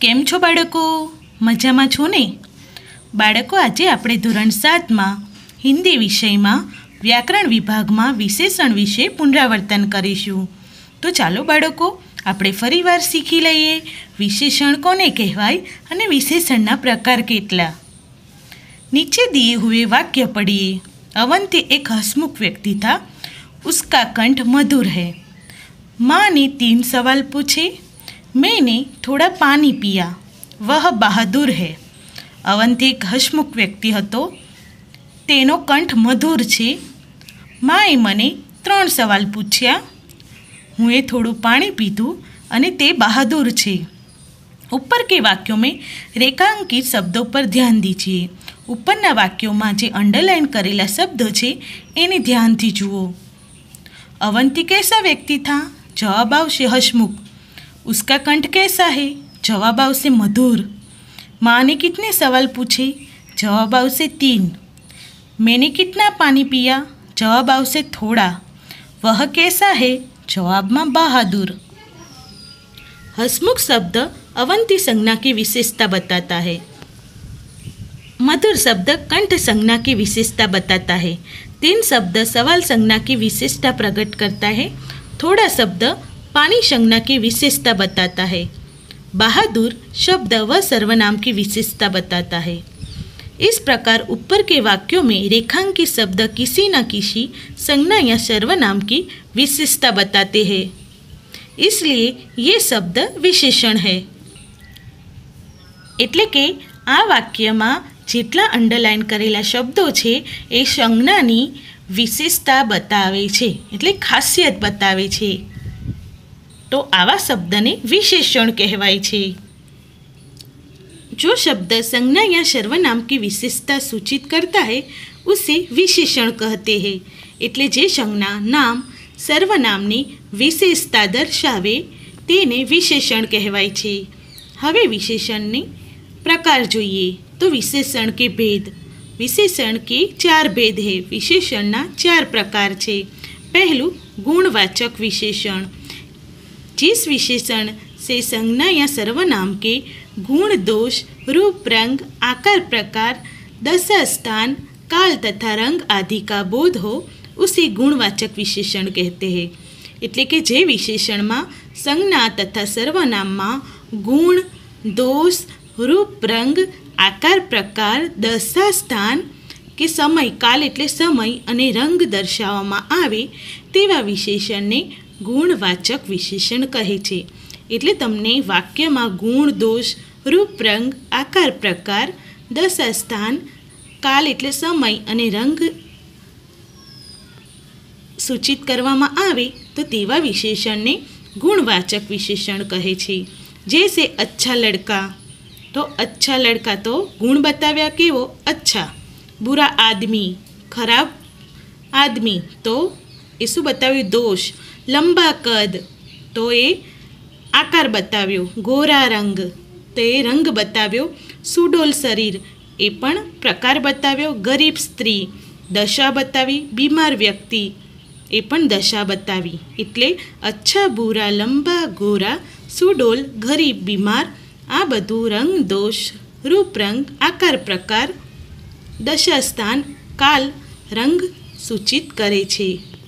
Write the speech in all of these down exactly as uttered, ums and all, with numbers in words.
કેમ છો બાળકો? મજામાં છો ને? બાળકો, આજે આપણે ધોરણ સાતમાં હિન્દી વિષયમાં વ્યાકરણ વિભાગમાં વિશેષણ વિશે પુનરાવર્તન કરીશું. તો ચાલો બાળકો, આપણે ફરીવાર શીખી લઈએ વિશેષણ કોને કહેવાય અને વિશેષણના પ્રકાર કેટલા. नीचे दिए हुए वाक्य पढ़िए. अवंती एक हंसमुख व्यक्ति था. उसका कंठ मधुर है. माँ ने तीन सवाल पूछे. मैंने थोड़ा पानी पिया. वह बहादुर है. अवंती एक हंसमुख व्यक्ति હતો. તેનો કંઠ મધુર છે. માએ મને ત્રણ સવાલ પૂછ્યા. હું એ થોડું પાણી પીધું અને તે બહાદુર છે. ऊपर के वाक्यों में रेखांकित शब्दों पर ध्यान दीजिए. ઉપરના વાક્યોમાં જે અંડરલાઇન કરેલા શબ્દો છે એને ધ્યાનથી જુઓ. अवंती कैसा व्यक्ति था? जवाब आवशे हंसमुख. उसका कंठ कैसा है? जवाब आवशे मधुर. माँ ने कितने सवाल पूछे? जवाब आवशे तीन. मैंने कितना पानी पिया? जवाब आवशे थोड़ा. वह कैसा है? जवाबમાં बहादुर. हंसमुख शब्द अवंती संज्ञा की विशेषता बताता है. मधुर शब्द कंठ संज्ञा की विशेषता बताता है. तीन शब्द सवाल संज्ञा की विशेषता प्रकट करता है. थोड़ा शब्द पानी संज्ञा की विशेषता बताता है. बहादुर शब्द व सर्वनाम की विशेषता बताता है. इस प्रकार ऊपर के वाक्यों में रेखांकित शब्द किसी न किसी संज्ञा या सर्वनाम की विशेषता बताते हैं. इसलिए ये शब्द विशेषण है. એટલે કે આ વાક્યમાં જેટલા અંડરલાઇન કરેલા શબ્દો છે એ સંજ્ઞાની વિશેષતા બતાવે છે, એટલે ખાસિયત બતાવે છે. તો આવા શબ્દને વિશેષણ કહેવાય છે. जो शब्द संज्ञा या सर्वनाम की विशेषता सूचित करता है उसे विशेषण कहते हैं. એટલે જે સંજ્ઞા નામ સર્વનામની વિશેષતા દર્શાવે તેને વિશેષણ કહેવાય છે. હવે વિશેષણની प्रकार જોઈએ तो विशेषण के भेद. विशेषण के चार भेद है. विशेषणना चार प्रकार છે. पहलू गुणवाचक विशेषण. जिस विशेषण से संज्ञा या सर्वनाम के गुण दोष रूप रंग आकार प्रकार दशा स्थान काल तथा रंग आदि का बोध हो उसे गुणवाचक विशेषण कहते हैं. એટલે કે જે વિશેષણમાં સંજ્ઞા તથા સર્વનામમાં ગુણ દોષ રૂપ રંગ આકાર પ્રકાર દશા સ્થાન કે સમય કાલ એટલે સમય અને રંગ દર્શાવવામાં આવે તેવા વિશેષણને ગુણવાચક વિશેષણ કહે છે. એટલે તમને વાક્યમાં ગુણ દોષ રૂપ રંગ આકાર પ્રકાર દશા સ્થાન કાલ એટલે સમય અને રંગ સૂચિત કરવામાં આવે તો તેવા વિશેષણને ગુણવાચક વિશેષણ કહે છે. જૈસે અચ્છા લડકા. तो अच्छा लड़का तो गुण बताव्या केवो अच्छा. बुरा आदमी खराब आदमी तो ए शू बताव्यु दोष. लंबा कद तो ए आकार बताव्यो. गोरा रंग तो ए रंग बताव्यो. सुडोल शरीर ए पण प्रकार बताव्यो. गरीब स्त्री दशा बतावी. बीमार व्यक्ति ए पण दशा बतावी. एटले अच्छा बुरा लंबा गोरा सुडोल गरीब बीमार આ બધું રંગ દોષ રૂપ રંગ આકાર પ્રકાર દશા સ્થાન કાલ રંગ સૂચિત કરે છે.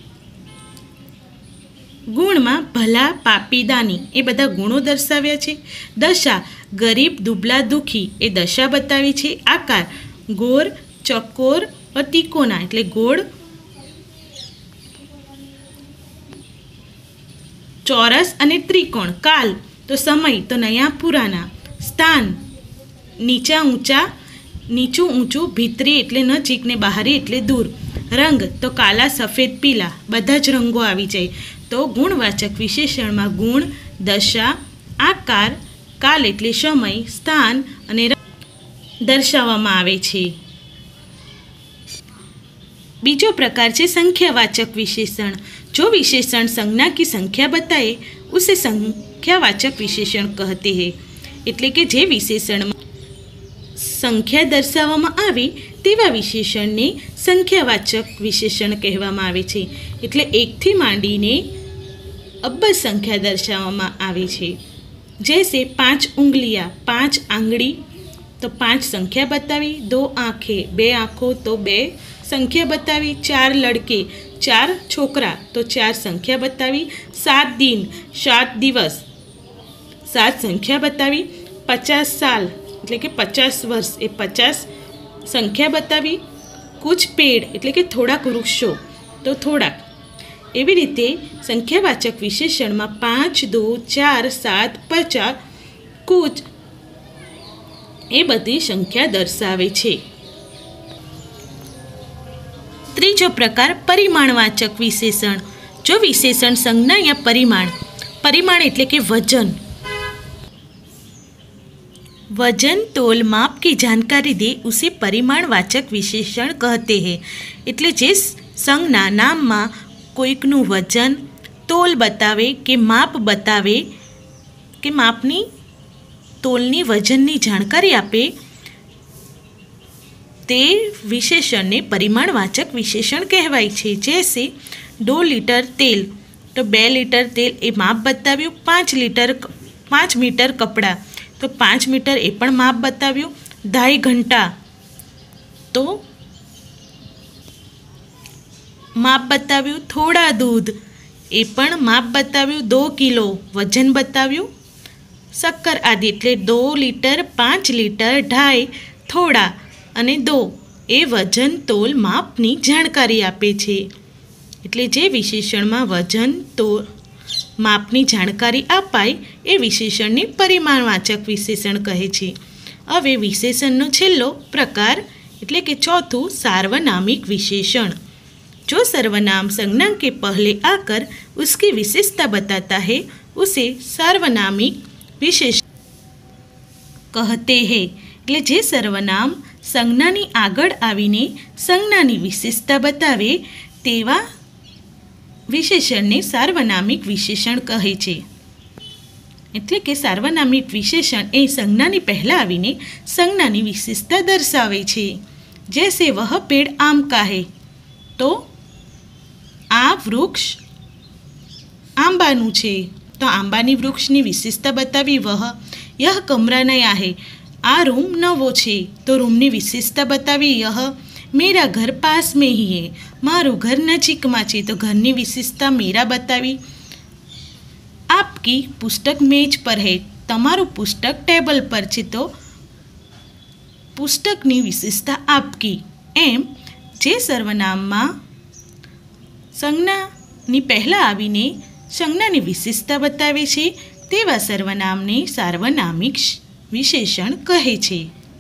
ગુણમાં ભલા પાપી દાની એ બધા ગુણો દર્શાવ્યા છે. દશા ગરીબ દુબળા દુઃખી એ દશા બતાવી છે. આકાર ગોર ચકોર ત્રિકોણા એટલે ગોળ ચોરસ અને ત્રિકોણ. કાલ तो समय तो नया पुराना. स्थान नीचा ऊंचा नीचू ऊंचू भीतरी एटले नजीक ने बहारी एटले दूर. रंग तो काला सफेद पीला બધા જ રંગો આવી જાય. તો ગુણવાચક વિશેષણમાં ગુણ દશા આકાર કાલ એટલે સમય સ્થાન અને દર્શાવવામાં આવે છે. બીજો પ્રકાર છે સંખ્યાવાચક વિશેષણ. जो विशेषण संज्ञा की संख्या बताए उसे संख्यावाचक विशेषण कहते हैं. એટલે કે જે વિશેષણમાં સંખ્યા દર્શાવવામાં આવે તેવા વિશેષણને સંખ્યાવાચક વિશેષણ કહેવામાં આવે છે. એટલે એકથી માંડીને અબજ સંખ્યા દર્શાવવામાં આવે છે. जैसे पांच उंगलियां, पांच आंगળી तो पांच संख्या बतावी। दो आंखें, बे आंखों तो बे संख्या बतावी। चार लड़के, चार छोकरा तो चार संख्या बतावी। सात दिन, सात दिवस, सात संख्या बतावी। पचास साल એટલે કે પચાસ વર્ષ એ પચાસ સંખ્યા बतावी। कुछ पेड़ એટલે કે થોડાક વૃક્ષો તો થોડાક। એવી રીતે સંખ્યાવાચક વિશેષણમાં પાંચ, દો, ચાર, સાત, પચાસ, કુછ એ બધી સંખ્યા દર્શાવે છે। ત્રીજો પ્રકાર પરિમાણવાચક વિશેષણ। જો વિશેષણ સંજ્ઞા या પરિમાણ, પરિમાણ એટલે કે વજન, वजन तोल माप की जानकारी दे उसे परिमाणवाचक विशेषण कहते हैं। એટલે જે સંજ્ઞા નામમાં કોઈકનું વજન, તોલ બતાવે કે માપ બતાવે કે માપની તોલની વજનની જાણકારી આપે તે વિશેષણને પરિમાણવાચક વિશેષણ કહેવાય છે। जैसे दो लीटर तेल तो બે लीटर तेल એ માપ બતાવ્યું। પાંચ लीटर પાંચ મીટર કપડાં तो पांच मीटर ए पण माप बताव्યું। ढाई घंटा तो माप बताव्યું। थोड़ा दूध ए पण माप बताव्યું। दो किलो वजन बताव्યું। शक्कर आदि एटले दो लीटर, पांच लीटर, ढाई, थोड़ा अने दो ए वजन तोल मापनी जाणकारी आपे छे। एटले जे विशेषणमां वजन तोल मापनी जाणकारी आपाय ए विशेषणने परिमाणवाचक विशेषण कहे छे। हवे विशेषणनो छेल्लो प्रकार एटले के चौथुं सार्वनामिक विशेषण। जो सर्वनाम संज्ञा के पहले आकर उसकी विशेषता बताता है उसे सार्वनामिक विशेषण कहते हैं। एटले जे सर्वनाम संज्ञानी आगळ आवीने संज्ञानी विशेषता बतावे तेवा विशेषणने सार्वनामिक विशेषण कहे छे। एटले के सार्वनामिक विशेषण ए संज्ञानी पहला आवीने संज्ञानी विशेषता दर्शावे छे। जैसे वह पेड़ आम का है तो आ वृक्ष आंबानु छे तो आंबानी वृक्षनी विशेषता बतावी वह। यह कमरा नया है, आ रूम नवो छे तो रूमनी विशेषता बतावी यह। मेरा घर पास में ही है, मारू घर नजीक में छे तो घरनी विशेषता मेरा बतावी। आपकी पुस्तक मेज पर है, तमारू पुस्तक टेबल पर छे तो पुस्तकनी विशेषता आपकी। एम जे सर्वनाममां संज्ञानी पहला आवीने संज्ञानी विशेषता बतावे छे तेवा सर्वनामने सार्वनामिक विशेषण कहे छे।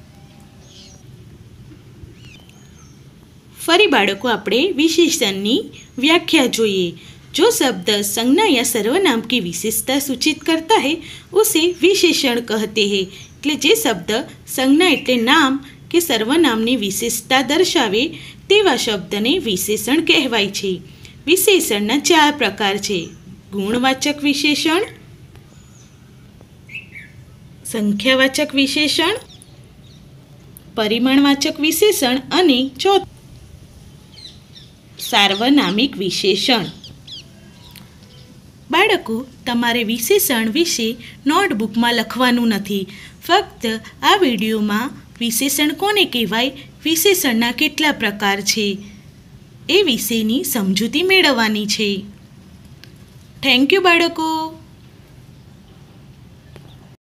फरी बाळको आपणे विशेषणनी व्याख्या जोईए। जो शब्द संज्ञा या सर्वनाम की विशेषता सूचित करता है उसे विशेषण कहते हैं। એટલે જે શબ્દ સંજ્ઞા એટલે નામ કે સર્વનામની વિશેષતા દર્શાવે તેવા શબ્દને વિશેષણ કહેવાય છે। વિશેષણના ચાર પ્રકાર છે: ગુણવાચક વિશેષણ, સંખ્યાવાચક વિશેષણ, પરિમાણવાચક વિશેષણ અને ચોથું सार्वनामिक विशेषण। बाळको तमारे विशेषण विषे नोटबुक में लखवानुं नथी। फक्त आ विडियो में विशेषण कोने कहेवाय, विशेषणना केटला प्रकार छे ए विशेनी समजूती मेळववानी छे। Thank you बाळको।